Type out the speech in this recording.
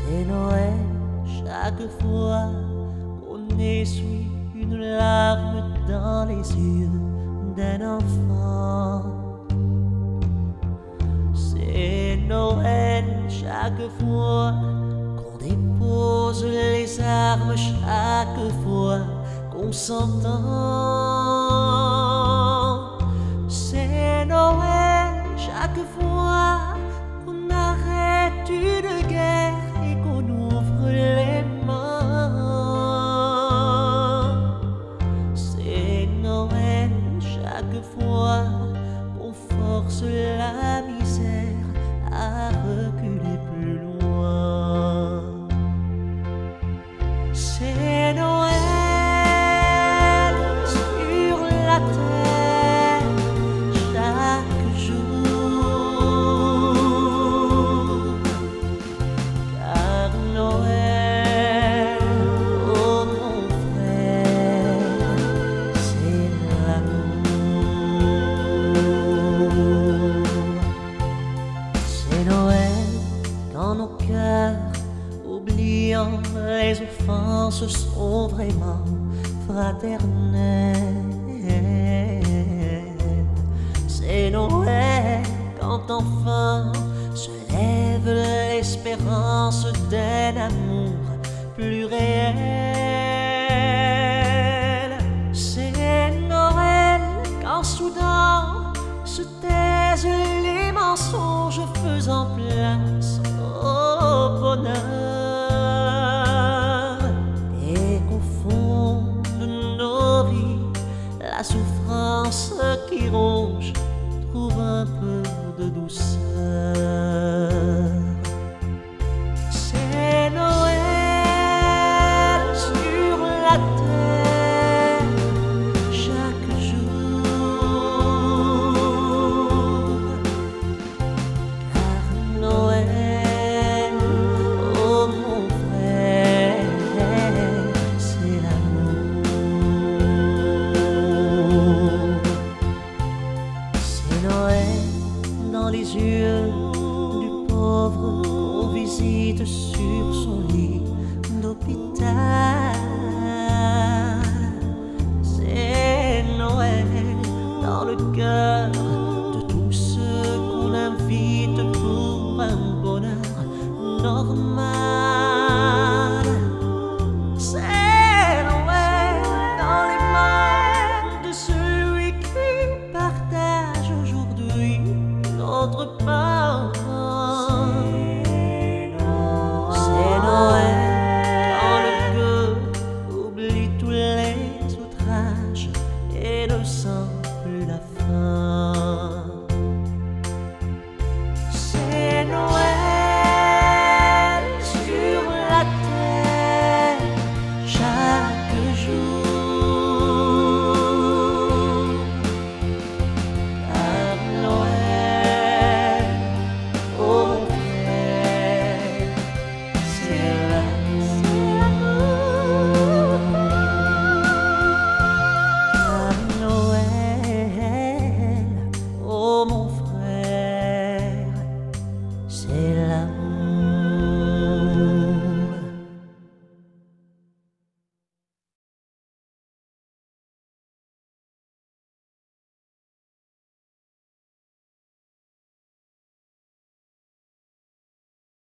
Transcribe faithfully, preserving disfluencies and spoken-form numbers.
C'est Noël chaque fois qu'on essuie une larme dans les yeux d'un enfant. C'est Noël chaque fois qu'on dépose les armes, chaque fois qu'on s'entend. C'est Noël chaque fois qu'on arrête une guerre et qu'on ouvre les mains. C'est Noël chaque fois qu'on force la misère à reculer plus loin. C'est Noël sur la terre chaque jour, car Noël, oh mon frère, c'est l'amour. C'est Noël quand nos cœurs, oubliant les offenses, sont vraiment fraternels. C'est Noël quand enfin se lève l'espérance d'un amour plus réel. C'est Noël quand soudain se taisent les mensonges, faisant place au bonheur, et qu'au fond de nos vies, la souffrance qui ronge trouve un peu de douceur. C'est Noël sur la terre chaque jour, car Noël, oh mon frère, c'est l'amour. C'est Noël dans les yeux du pauvre qu'on visite sur son lit d'hôpital. C'est Noël dans le cœur de tous ceux qu'on invite pour un bonheur normal. C'est Noël dans les mains de celui qui partage aujourd'hui notre pain.